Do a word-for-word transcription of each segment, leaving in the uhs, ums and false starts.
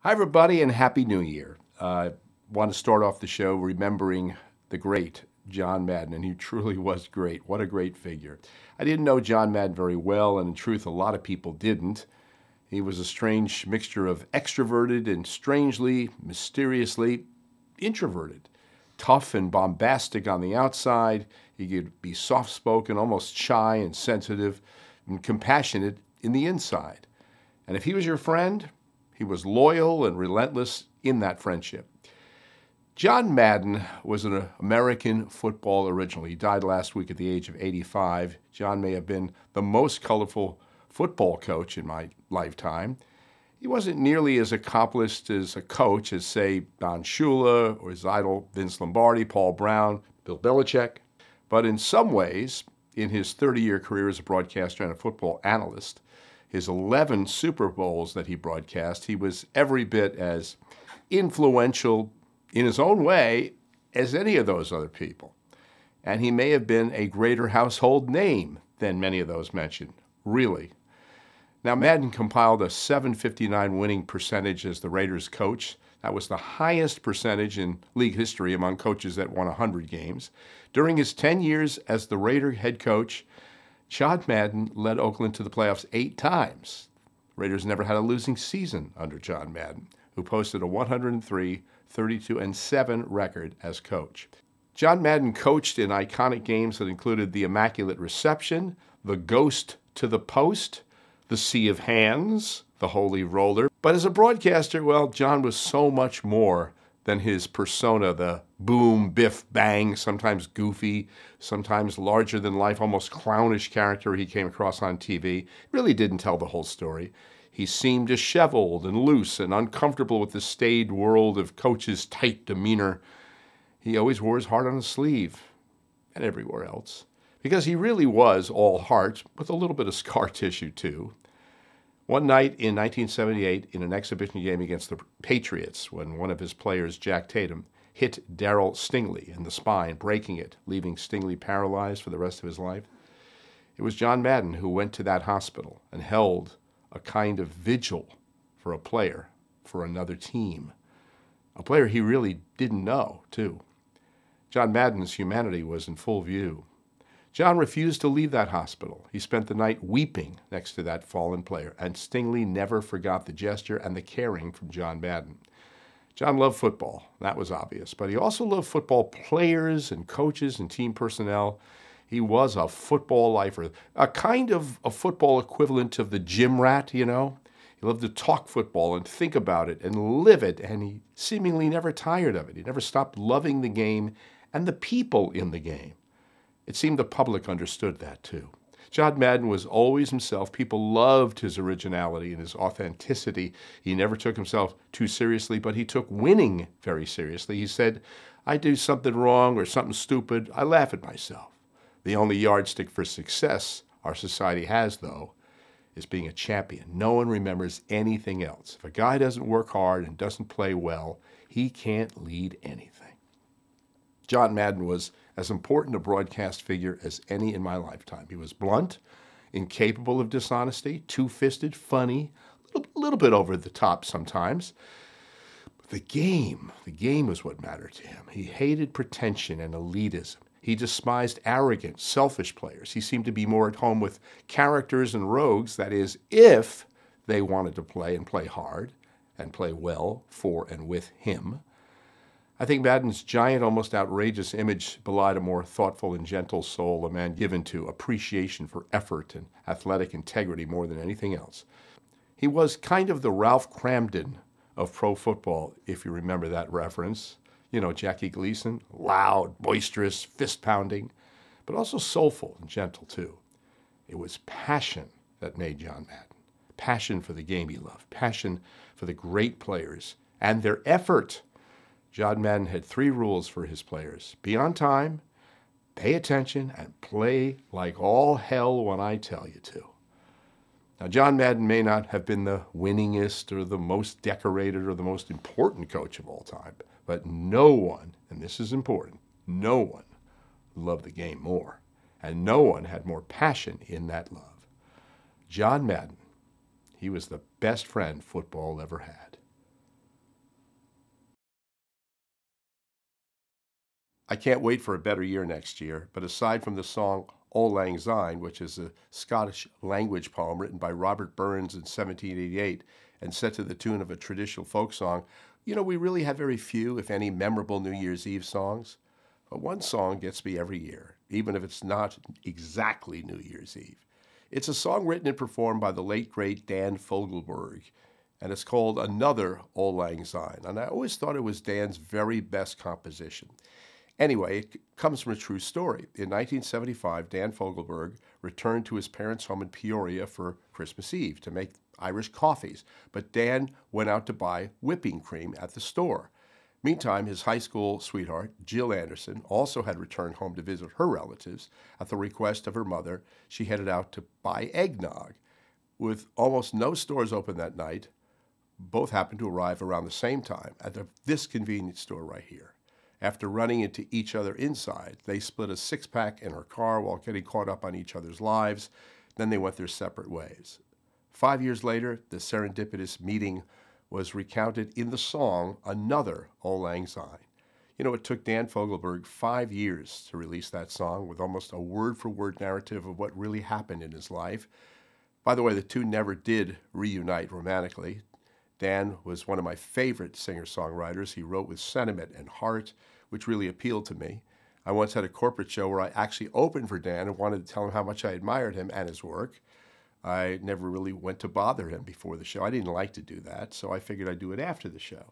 Hi, everybody, and Happy New Year. I uh, want to start off the show remembering the great John Madden, and he truly was great. What a great figure. I didn't know John Madden very well, and in truth, a lot of people didn't. He was a strange mixture of extroverted and strangely, mysteriously introverted. Tough and bombastic on the outside, he could be soft-spoken, almost shy and sensitive, and compassionate in the inside. And if he was your friend, he was loyal and relentless in that friendship. John Madden was an American football original. He died last week at the age of eighty-five. John may have been the most colorful football coach in my lifetime. He wasn't nearly as accomplished as a coach as, say, Don Shula or his idol Vince Lombardi, Paul Brown, Bill Belichick. But in some ways, in his thirty-year career as a broadcaster and a football analyst, his eleven Super Bowls that he broadcast, he was every bit as influential in his own way as any of those other people. And he may have been a greater household name than many of those mentioned, really. Now, Madden compiled a seven fifty-nine winning percentage as the Raiders coach. That was the highest percentage in league history among coaches that won one hundred games. During his ten years as the Raider head coach, John Madden led Oakland to the playoffs eight times. Raiders never had a losing season under John Madden, who posted a one hundred three, thirty-two, and seven record as coach. John Madden coached in iconic games that included the Immaculate Reception, the Ghost to the Post, the Sea of Hands, the Holy Roller. But as a broadcaster, well, John was so much more than his persona, the boom, biff, bang, sometimes goofy, sometimes larger than life, almost clownish character he came across on T V. Really didn't tell the whole story. He seemed disheveled and loose and uncomfortable with the staid world of coach's tight demeanor. He always wore his heart on his sleeve, and everywhere else, because he really was all heart with a little bit of scar tissue too. One night in nineteen seventy-eight, in an exhibition game against the Patriots, when one of his players, Jack Tatum, hit Darryl Stingley in the spine, breaking it, leaving Stingley paralyzed for the rest of his life, it was John Madden who went to that hospital and held a kind of vigil for a player, for another team. A player he really didn't know, too. John Madden's humanity was in full view. John refused to leave that hospital. He spent the night weeping next to that fallen player, and Stingley never forgot the gesture and the caring from John Madden. John loved football, that was obvious, but he also loved football players and coaches and team personnel. He was a football lifer, a kind of a football equivalent of the gym rat, you know? He loved to talk football and think about it and live it, and he seemingly never tired of it. He never stopped loving the game and the people in the game. It seemed the public understood that, too. John Madden was always himself. People loved his originality and his authenticity. He never took himself too seriously, but he took winning very seriously. He said, I do something wrong or something stupid, I laugh at myself. The only yardstick for success our society has, though, is being a champion. No one remembers anything else. If a guy doesn't work hard and doesn't play well, he can't lead anything. John Madden was as important a broadcast figure as any in my lifetime. He was blunt, incapable of dishonesty, two-fisted, funny, a little, little bit over the top sometimes. But the game, the game was what mattered to him. He hated pretension and elitism. He despised arrogant, selfish players. He seemed to be more at home with characters and rogues, that is, if they wanted to play and play hard and play well for and with him. I think Madden's giant, almost outrageous image belied a more thoughtful and gentle soul, a man given to appreciation for effort and athletic integrity more than anything else. He was kind of the Ralph Cramden of pro football, if you remember that reference. You know, Jackie Gleason, loud, boisterous, fist-pounding, but also soulful and gentle, too. It was passion that made John Madden. Passion for the game he loved, passion for the great players and their effort. John Madden had three rules for his players. Be on time, pay attention, and play like all hell when I tell you to. Now, John Madden may not have been the winningest or the most decorated or the most important coach of all time, but no one, and this is important, no one loved the game more, and no one had more passion in that love. John Madden, he was the best friend football ever had. I can't wait for a better year next year, but aside from the song Auld Lang Syne, which is a Scottish language poem written by Robert Burns in seventeen eighty-eight and set to the tune of a traditional folk song, you know, we really have very few, if any, memorable New Year's Eve songs. But one song gets me every year, even if it's not exactly New Year's Eve. It's a song written and performed by the late, great Dan Fogelberg, and it's called Another Auld Lang Syne. And I always thought it was Dan's very best composition. Anyway, it comes from a true story. In nineteen seventy-five, Dan Fogelberg returned to his parents' home in Peoria for Christmas Eve to make Irish coffees, but Dan went out to buy whipping cream at the store. Meantime, his high school sweetheart, Jill Anderson, also had returned home to visit her relatives. At the request of her mother, she headed out to buy eggnog. With almost no stores open that night, both happened to arrive around the same time at this convenience store right here. After running into each other inside, they split a six-pack in her car while getting caught up on each other's lives. Then they went their separate ways. Five years later, the serendipitous meeting was recounted in the song Another Auld Lang Syne. You know, it took Dan Fogelberg five years to release that song with almost a word-for-word narrative of what really happened in his life. By the way, the two never did reunite romantically. Dan was one of my favorite singer-songwriters. He wrote with sentiment and heart, which really appealed to me. I once had a corporate show where I actually opened for Dan and wanted to tell him how much I admired him and his work. I never really went to bother him before the show. I didn't like to do that, so I figured I'd do it after the show.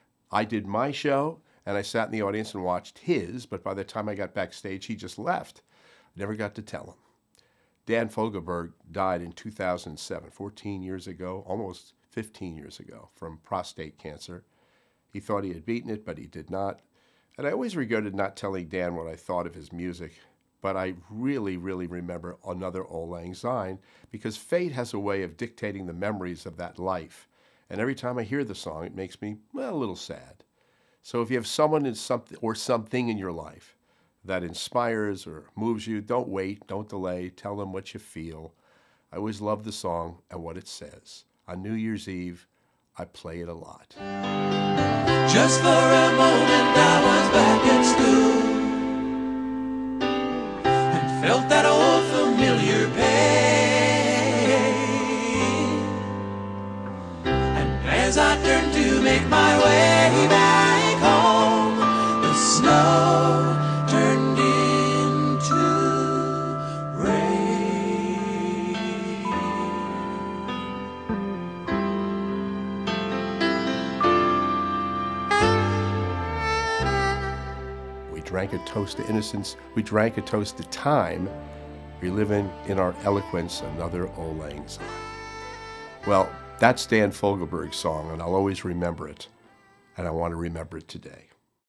I did my show, and I sat in the audience and watched his, but by the time I got backstage, he just left. I never got to tell him. Dan Fogelberg died in two thousand seven, fourteen years ago, almost fifteen years ago, from prostate cancer. He thought he had beaten it, but he did not. And I always regretted not telling Dan what I thought of his music, but I really, really remember Another Auld Lang Syne because fate has a way of dictating the memories of that life. And every time I hear the song, it makes me, well, a little sad. So if you have someone in something or something in your life that inspires or moves you, don't wait, don't delay, tell them what you feel. I always love the song and what it says. On New Year's Eve, I play it a lot. Just for a moment I was back at school and felt that old familiar pain. And as I turned to make my way back home, the snow turned into rain. We drank a toast to innocence. We drank a toast to time, reliving in our eloquence Another Auld Lang Syne. Well, that's Dan Fogelberg's song, and I'll always remember it, and I want to remember it today.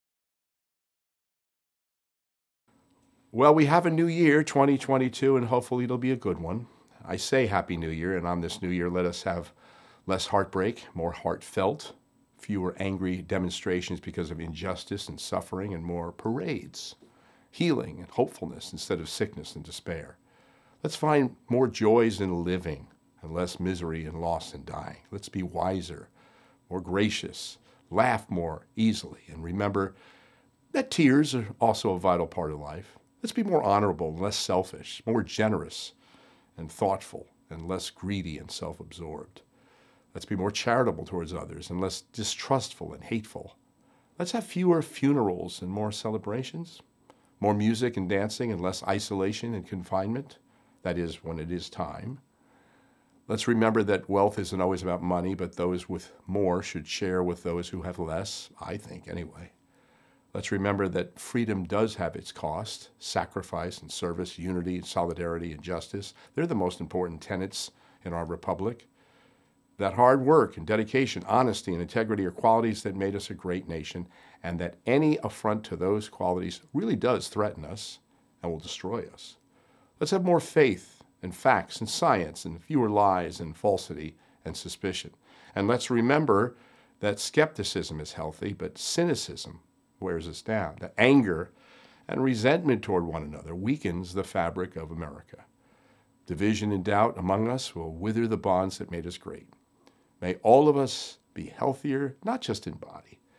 Well, we have a new year, twenty twenty-two, and hopefully it'll be a good one. I say Happy New Year, and on this new year, let us have less heartbreak, more heartfelt, fewer angry demonstrations because of injustice and suffering, and more parades, healing and hopefulness instead of sickness and despair. Let's find more joys in living and less misery and loss in dying. Let's be wiser, more gracious, laugh more easily, and remember that tears are also a vital part of life. Let's be more honorable and less selfish, more generous and thoughtful, and less greedy and self-absorbed. Let's be more charitable towards others and less distrustful and hateful. Let's have fewer funerals and more celebrations, more music and dancing and less isolation and confinement, that is, when it is time. Let's remember that wealth isn't always about money, but those with more should share with those who have less, I think anyway. Let's remember that freedom does have its cost, sacrifice and service, unity and solidarity and justice. They're the most important tenets in our republic. That hard work and dedication, honesty and integrity are qualities that made us a great nation, and that any affront to those qualities really does threaten us and will destroy us. Let's have more faith and facts and science and fewer lies and falsity and suspicion. And let's remember that skepticism is healthy, but cynicism wears us down. That anger and resentment toward one another weakens the fabric of America. Division and doubt among us will wither the bonds that made us great. May all of us be healthier, not just in body,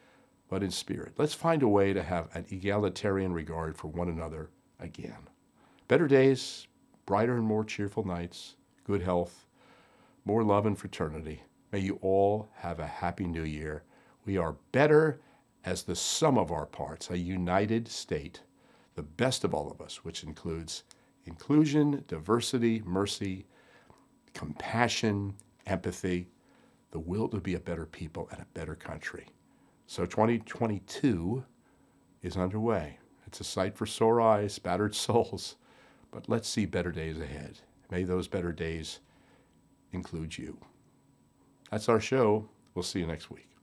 but in spirit. Let's find a way to have an egalitarian regard for one another again. Better days, brighter and more cheerful nights, good health, more love and fraternity. May you all have a happy new year. We are better as the sum of our parts, a united state, the best of all of us, which includes inclusion, diversity, mercy, compassion, empathy, the will to be a better people and a better country. So twenty twenty-two is underway. It's a sight for sore eyes, battered souls, but let's see better days ahead. May those better days include you. That's our show. We'll see you next week.